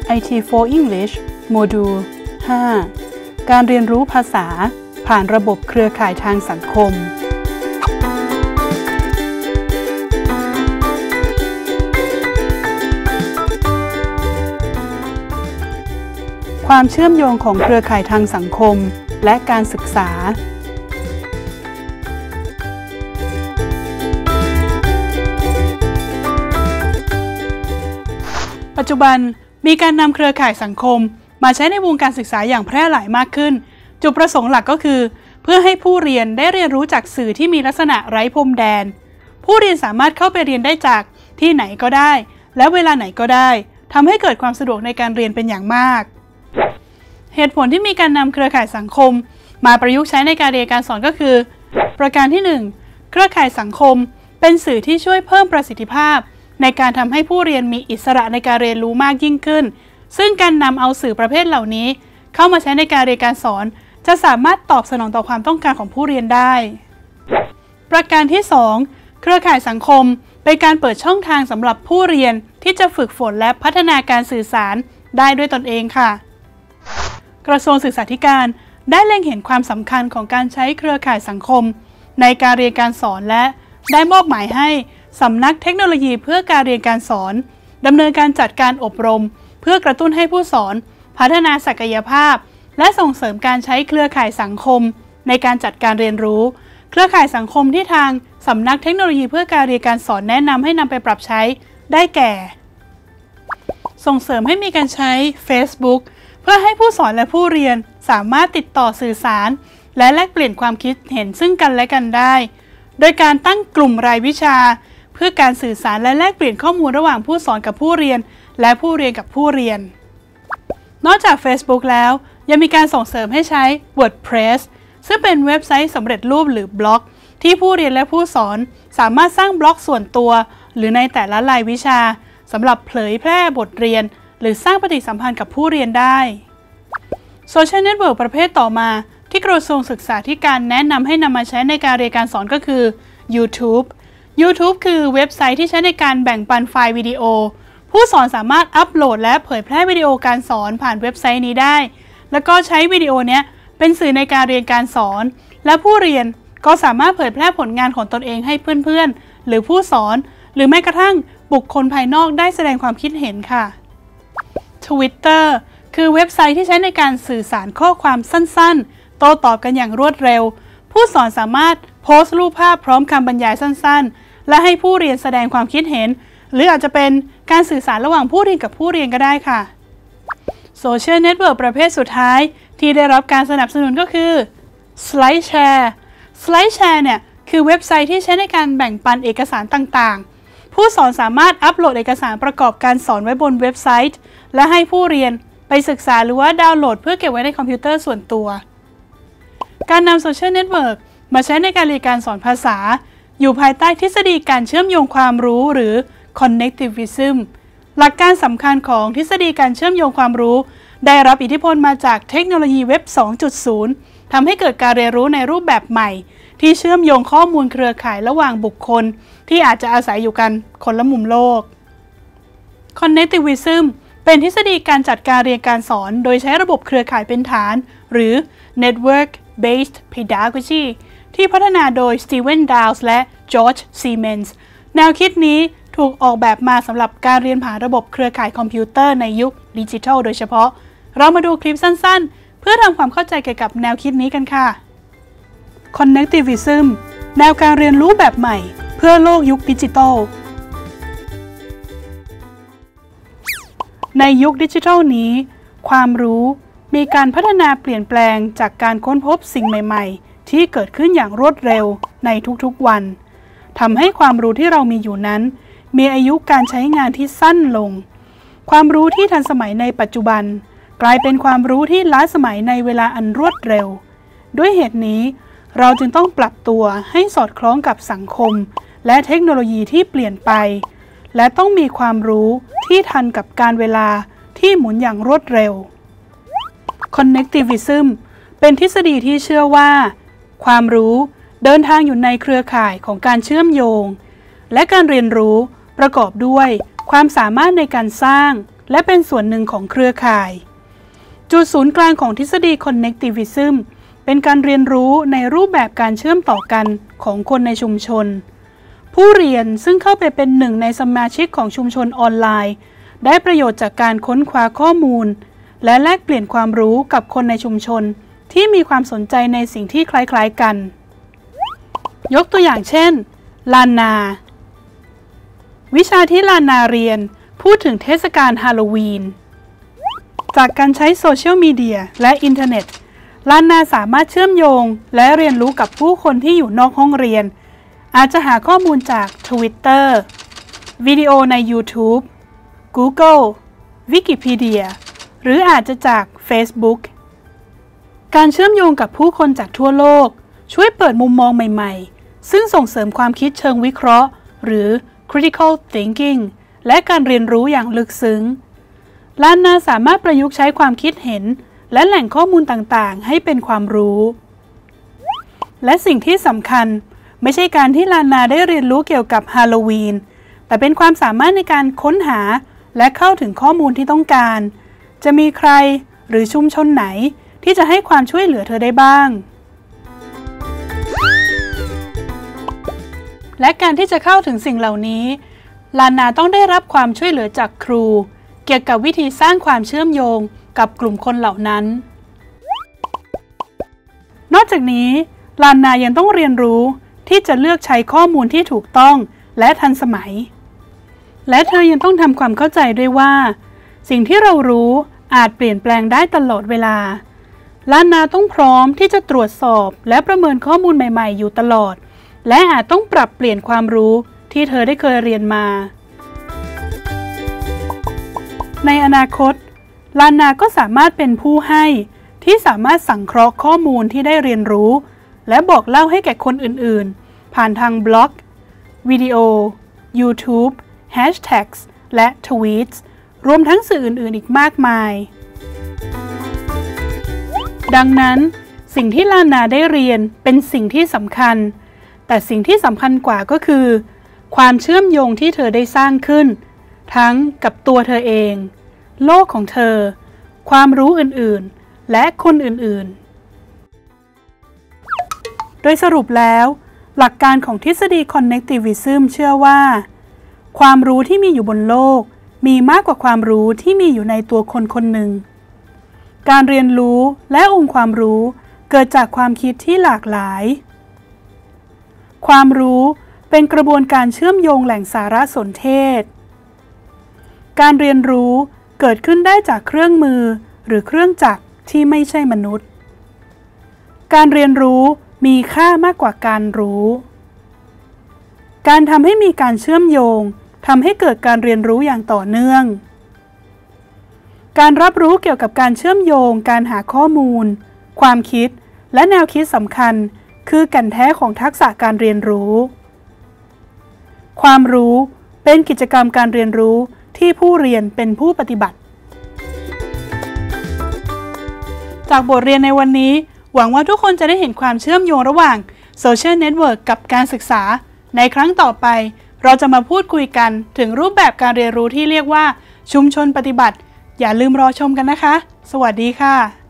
IT for English โมดูล 5 การเรียนรู้ภาษาผ่านระบบเครือข่ายทางสังคมความเชื่อมโยงของเครือข่ายทางสังคมและการศึกษาปัจจุบันมีการนำเครือข่ายสังคมมาใช้ในวงการศึกษาอย่างแพร่หลายมากขึ้นจุดประสงค์หลักก็คือเพื่อให้ผู้เรียนได้เรียนรู้จากสื่อที่มีลักษณะไร้พรมแดนผู้เรียนสามารถเข้าไปเรียนได้จากที่ไหนก็ได้และเวลาไหนก็ได้ทำให้เกิดความสะดวกในการเรียนเป็นอย่างมากเหตุผลที่มีการนำเครือข่ายสังคมมาประยุกต์ใช้ในการเรียนการสอนก็คือประการที่ 1 เครือข่ายสังคมเป็นสื่อที่ช่วยเพิ่มประสิทธิภาพในการทำให้ผู้เรียนมีอิสระในการเรียนรู้มากยิ่งขึ้นซึ่งการนำเอาสื่อประเภทเหล่านี้เข้ามาใช้ในการเรียนการสอนจะสามารถตอบสนองต่อความต้องการของผู้เรียนได้ประการที่ 2 เครือข่ายสังคมเป็นการเปิดช่องทางสำหรับผู้เรียนที่จะฝึกฝนและพัฒนาการสื่อสารได้ด้วยตนเองค่ะกระทรวงศึกษาธิการได้เล็งเห็นความสำคัญของการใช้เครือข่ายสังคมในการเรียนการสอนและได้มอบหมายให้สำนักเทคโนโลยีเพื่อการเรียนการสอนดำเนินการจัดการอบรมเพื่อกระตุ้นให้ผู้สอนพัฒนาศักยภาพและส่งเสริมการใช้เครือข่ายสังคมในการจัดการเรียนรู้เครือข่ายสังคมที่ทางสำนักเทคโนโลยีเพื่อการเรียนการสอนแนะนำให้นำไปปรับใช้ได้แก่ส่งเสริมให้มีการใช้ Facebook เพื่อให้ผู้สอนและผู้เรียนสามารถติดต่อสื่อสารและแลกเปลี่ยนความคิดเห็นซึ่งกันและกันได้โดยการตั้งกลุ่มรายวิชาเพื่อการสื่อสารและแลกเปลี่ยนข้อมูลระหว่างผู้สอนกับผู้เรียนและผู้เรียนกับผู้เรียนนอกจาก Facebook แล้วยังมีการส่งเสริมให้ใช้ WordPress ซึ่งเป็นเว็บไซต์สำเร็จรูปหรือบล็อกที่ผู้เรียนและผู้สอนสามารถสร้างบล็อกส่วนตัวหรือในแต่ละรายวิชาสำหรับเผยแพร่บทเรียนหรือสร้างปฏิสัมพันธ์กับผู้เรียนได้โซเชียลเน็ตเวิร์กประเภทต่อมาที่กระทรวงศึกษาธิการแนะนำให้นำมาใช้ในการเรียนการสอนก็คือ YouTube คือเว็บไซต์ที่ใช้ในการแบ่งปันไฟล์วิดีโอผู้สอนสามารถอัปโหลดและเผยแพร่วิดีโอการสอนผ่านเว็บไซต์นี้ได้แล้วก็ใช้วิดีโอนี้เป็นสื่อในการเรียนการสอนและผู้เรียนก็สามารถเผยแพร่ผลงานของตนเองให้เพื่อนๆหรือผู้สอนหรือแม้กระทั่งบุคคลภายนอกได้แสดงความคิดเห็นค่ะ Twitter คือเว็บไซต์ที่ใช้ในการสื่อสารข้อความสั้นๆโต้ตอบกันอย่างรวดเร็วผู้สอนสามารถโพสต์รูปภาพพร้อมคำบรรยายสั้นๆและให้ผู้เรียนแสดงความคิดเห็นหรืออาจจะเป็นการสื่อสารระหว่างผู้เรียนกับผู้เรียนก็ได้ค่ะโซเชียลเน็ตเวิร์กประเภทสุดท้ายที่ได้รับการสนับสนุนก็คือ SlideShare เนี่ยคือเว็บไซต์ที่ใช้ในการแบ่งปันเอกสารต่างๆผู้สอนสามารถอัปโหลดเอกสารประกอบการสอนไว้บนเว็บไซต์และให้ผู้เรียนไปศึกษาหรือว่าดาวน์โหลดเพื่อเก็บไว้ในคอมพิวเตอร์ส่วนตัวการนำโซเชียลเน็ตเวิร์กมาใช้ในการเรียนการสอนภาษาอยู่ภายใต้ทฤษฎีการเชื่อมโยงความรู้หรือ Connectivism หลักการสำคัญของทฤษฎีการเชื่อมโยงความรู้ได้รับอิทธิพลมาจากเทคโนโลยีเว็บ 2.0 ทำให้เกิดการเรียนรู้ในรูปแบบใหม่ที่เชื่อมโยงข้อมูลเครือข่ายระหว่างบุคคลที่อาจจะอาศัยอยู่กันคนละมุมโลก Connectivism เป็นทฤษฎีการจัดการเรียนการสอนโดยใช้ระบบเครือข่ายเป็นฐานหรือ Network Based Pedagogy ที่พัฒนาโดย Stephen Downes และ George Siemens แนวคิดนี้ถูกออกแบบมาสำหรับการเรียนผ่านระบบเครือข่ายคอมพิวเตอร์ในยุคดิจิทัลโดยเฉพาะเรามาดูคลิปสั้นๆเพื่อทำความเข้าใจเกี่ยวกับแนวคิดนี้กันค่ะ Connectivism แนวการเรียนรู้แบบใหม่เพื่อโลกยุคดิจิทัลในยุคดิจิทัลนี้ความรู้มีการพัฒนาเปลี่ยนแปลงจากการค้นพบสิ่งใหม่ๆที่เกิดขึ้นอย่างรวดเร็วในทุกๆวันทำให้ความรู้ที่เรามีอยู่นั้นมีอายุการใช้งานที่สั้นลงความรู้ที่ทันสมัยในปัจจุบันกลายเป็นความรู้ที่ล้าสมัยในเวลาอันรวดเร็วด้วยเหตุนี้เราจึงต้องปรับตัวให้สอดคล้องกับสังคมและเทคโนโลยีที่เปลี่ยนไปและต้องมีความรู้ที่ทันกับการเวลาที่หมุนอย่างรวดเร็ว Connectivism เป็นทฤษฎีที่เชื่อว่าความรู้เดินทางอยู่ในเครือข่ายของการเชื่อมโยงและการเรียนรู้ประกอบด้วยความสามารถในการสร้างและเป็นส่วนหนึ่งของเครือข่ายจุดศูนย์กลางของทฤษฎี Connectivism เป็นการเรียนรู้ในรูปแบบการเชื่อมต่อกันของคนในชุมชนผู้เรียนซึ่งเข้าไปเป็นหนึ่งในสมาชิกของชุมชนออนไลน์ได้ประโยชน์จากการค้นคว้าข้อมูลและแลกเปลี่ยนความรู้กับคนในชุมชนที่มีความสนใจในสิ่งที่คล้ายๆกันยกตัวอย่างเช่นลานนาวิชาที่ลานนาเรียนพูดถึงเทศกาลฮาโลวีนจากการใช้โซเชียลมีเดียและอินเทอร์เน็ตลานนาสามารถเชื่อมโยงและเรียนรู้กับผู้คนที่อยู่นอกห้องเรียนอาจจะหาข้อมูลจาก Twitter วิดีโอใน YouTube Google Wikipedia หรืออาจจะจาก Facebook การเชื่อมโยงกับผู้คนจากทั่วโลกช่วยเปิดมุมมองใหม่ๆซึ่งส่งเสริมความคิดเชิงวิเคราะห์หรือ Critical Thinking และการเรียนรู้อย่างลึกซึ้งลานนาสามารถประยุกต์ใช้ความคิดเห็นและแหล่งข้อมูลต่างๆให้เป็นความรู้และสิ่งที่สำคัญไม่ใช่การที่ลานนาได้เรียนรู้เกี่ยวกับฮาโลวีนแต่เป็นความสามารถในการค้นหาและเข้าถึงข้อมูลที่ต้องการจะมีใครหรือชุมชนไหนที่จะให้ความช่วยเหลือเธอได้บ้างและการที่จะเข้าถึงสิ่งเหล่านี้ลานนาต้องได้รับความช่วยเหลือจากครูเกี่ยวกับวิธีสร้างความเชื่อมโยงกับกลุ่มคนเหล่านั้นนอกจากนี้ลานนายังต้องเรียนรู้ที่จะเลือกใช้ข้อมูลที่ถูกต้องและทันสมัยและเธอยังต้องทำความเข้าใจด้วยว่าสิ่งที่เรารู้อาจเปลี่ยนแปลงได้ตลอดเวลาลานนาต้องพร้อมที่จะตรวจสอบและประเมินข้อมูลใหม่ๆอยู่ตลอดและอาจต้องปรับเปลี่ยนความรู้ที่เธอได้เคยเรียนมาในอนาคตลานนาก็สามารถเป็นผู้ให้ที่สามารถสังเคราะห์ข้อมูลที่ได้เรียนรู้และบอกเล่าให้แก่คนอื่นๆผ่านทางบล็อกวิดีโอ YouTube Hashtags และ Tweets รวมทั้งสื่ออื่นๆอีกมากมายดังนั้นสิ่งที่ลานนาได้เรียนเป็นสิ่งที่สำคัญแต่สิ่งที่สำคัญกว่าก็คือความเชื่อมโยงที่เธอได้สร้างขึ้นทั้งกับตัวเธอเองโลกของเธอความรู้อื่นๆและคนอื่นๆโดยสรุปแล้วหลักการของทฤษฎี Connectivism เชื่อว่าความรู้ที่มีอยู่บนโลกมีมากกว่าความรู้ที่มีอยู่ในตัวคนคนหนึ่งการเรียนรู้และองค์ความรู้เกิดจากความคิดที่หลากหลายความรู้เป็นกระบวนการเชื่อมโยงแหล่งสารสนเทศการเรียนรู้เกิดขึ้นได้จากเครื่องมือหรือเครื่องจักรที่ไม่ใช่มนุษย์การเรียนรู้มีค่ามากกว่าการรู้การทำให้มีการเชื่อมโยงทำให้เกิดการเรียนรู้อย่างต่อเนื่องการรับรู้เกี่ยวกับการเชื่อมโยงการหาข้อมูลความคิดและแนวคิดสำคัญคือแก่นแท้ของทักษะการเรียนรู้ความรู้เป็นกิจกรรมการเรียนรู้ที่ผู้เรียนเป็นผู้ปฏิบัติจากบทเรียนในวันนี้หวังว่าทุกคนจะได้เห็นความเชื่อมโยงระหว่างโซเชียลเน็ตเวิร์กกับการศึกษาในครั้งต่อไปเราจะมาพูดคุยกันถึงรูปแบบการเรียนรู้ที่เรียกว่าชุมชนปฏิบัติอย่าลืมรอชมกันนะคะสวัสดีค่ะ